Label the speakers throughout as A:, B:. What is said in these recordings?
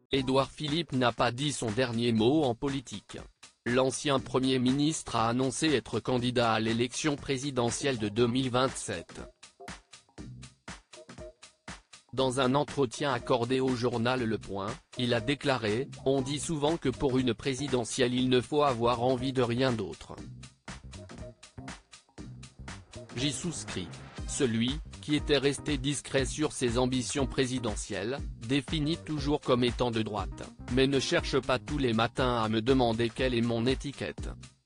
A: Édouard Philippe n'a pas dit son dernier mot en politique. L'ancien Premier ministre a annoncé être candidat à l'élection présidentielle de 2027. Dans un entretien accordé au journal Le Point, il a déclaré « On dit souvent que pour une présidentielle il ne faut avoir envie de rien d'autre. J'y souscris. Celui, qui était resté discret sur ses ambitions présidentielles, défini toujours comme étant de droite, mais ne cherche pas tous les matins à me demander quelle est mon étiquette.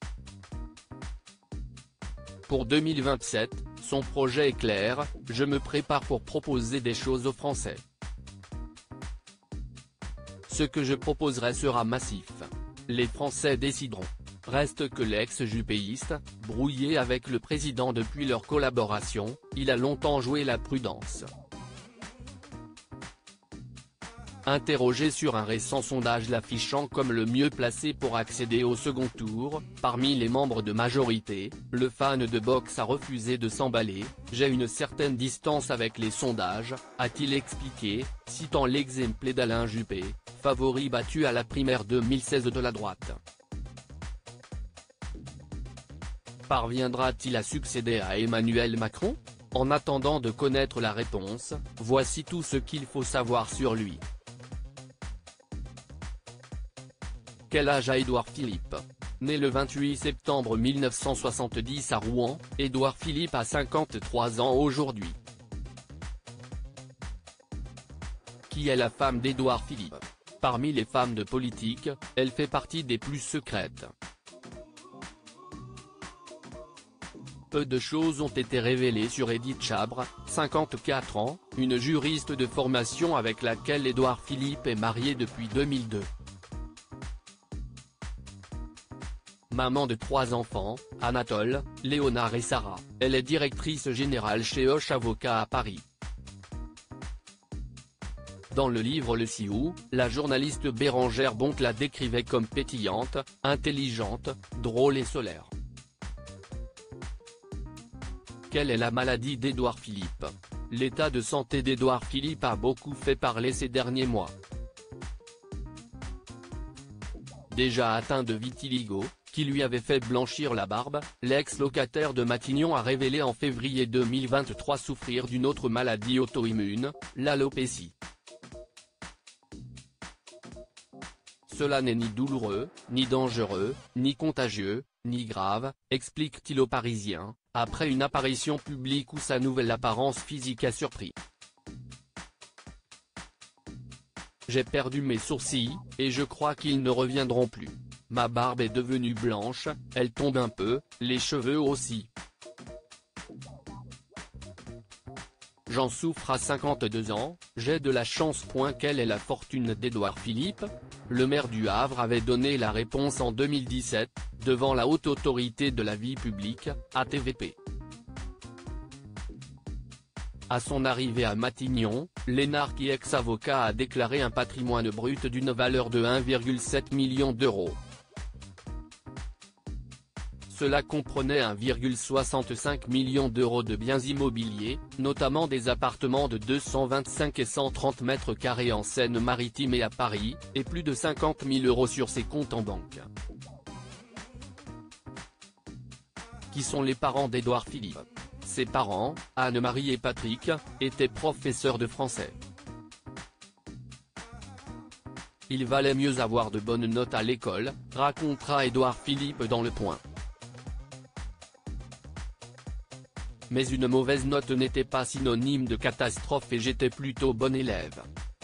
A: Pour 2027, son projet est clair, je me prépare pour proposer des choses aux Français. Ce que je proposerai sera massif. Les Français décideront. Reste que l'ex-jupéiste, brouillé avec le président depuis leur collaboration, il a longtemps joué la prudence. Interrogé sur un récent sondage l'affichant comme le mieux placé pour accéder au second tour, parmi les membres de majorité, le fan de boxe a refusé de s'emballer. « J'ai une certaine distance avec les sondages », a-t-il expliqué, citant l'exemple d'Alain Juppé, favori battu à la primaire 2016 de la droite. Parviendra-t-il à succéder à Emmanuel Macron? En attendant de connaître la réponse, voici tout ce qu'il faut savoir sur lui. Quel âge a Édouard Philippe? Né le 28 septembre 1970 à Rouen, Édouard Philippe a 53 ans aujourd'hui. Qui est la femme d'Édouard Philippe? Parmi les femmes de politique, elle fait partie des plus secrètes. Peu de choses ont été révélées sur Édith Chabre, 54 ans, une juriste de formation avec laquelle Édouard Philippe est marié depuis 2002. Maman de 3 enfants, Anatole, Léonard et Sarah, elle est directrice générale chez Hoche Avocats à Paris. Dans le livre Le Sioux, la journaliste Bérangère Bonte la décrivait comme pétillante, intelligente, drôle et solaire. Quelle est la maladie d'Édouard Philippe? L'état de santé d'Édouard Philippe a beaucoup fait parler ces derniers mois. Déjà atteint de vitiligo, qui lui avait fait blanchir la barbe, l'ex-locataire de Matignon a révélé en février 2023 souffrir d'une autre maladie auto-immune, l'alopécie. Cela n'est ni douloureux, ni dangereux, ni contagieux, ni grave, explique-t-il aux Parisiens, après une apparition publique où sa nouvelle apparence physique a surpris. J'ai perdu mes sourcils, et je crois qu'ils ne reviendront plus. Ma barbe est devenue blanche, elle tombe un peu, les cheveux aussi. J'en souffre à 52 ans, j'ai de la chance. Quelle est la fortune d'Édouard Philippe? Le maire du Havre avait donné la réponse en 2017, devant la Haute Autorité de la Vie Publique, HATVP. À son arrivée à Matignon, l'énarque ex-avocat a déclaré un patrimoine brut d'une valeur de 1,7 million d'euros. Cela comprenait 1,65 million d'euros de biens immobiliers, notamment des appartements de 225 et 130 mètres carrés en Seine-Maritime et à Paris, et plus de 50 000 euros sur ses comptes en banque. Qui sont les parents d'Édouard Philippe? Ses parents, Anne-Marie et Patrick, étaient professeurs de français. Il valait mieux avoir de bonnes notes à l'école, racontera Édouard Philippe dans Le Point. Mais une mauvaise note n'était pas synonyme de catastrophe et j'étais plutôt bon élève.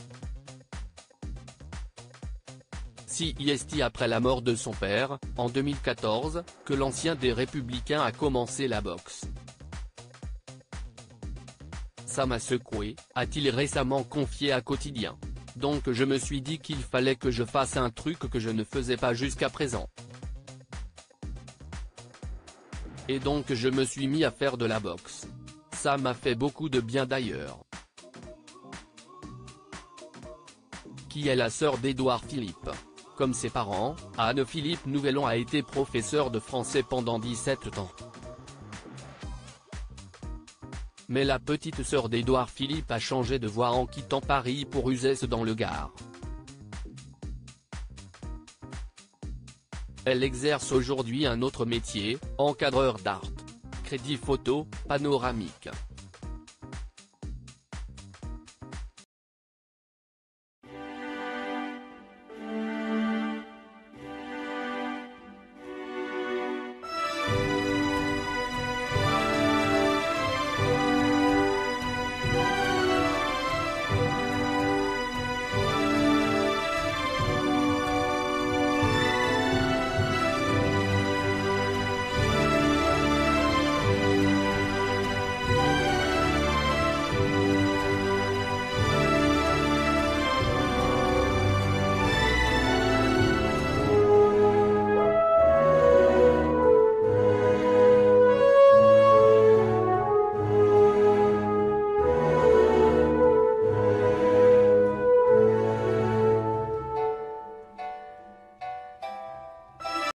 A: C'est après la mort de son père, en 2014, que l'ancien des Républicains a commencé la boxe. Ça m'a secoué, a-t-il récemment confié à Quotidien. Donc je me suis dit qu'il fallait que je fasse un truc que je ne faisais pas jusqu'à présent. Et donc je me suis mis à faire de la boxe. Ça m'a fait beaucoup de bien d'ailleurs. Qui est la sœur d'Édouard Philippe? Comme ses parents, Anne-Philippe Nouvelon a été professeure de français pendant 17 ans. Mais la petite sœur d'Édouard Philippe a changé de voie en quittant Paris pour Uzès dans le Gard. Elle exerce aujourd'hui un autre métier, encadreur d'art. Crédit photo, panoramique.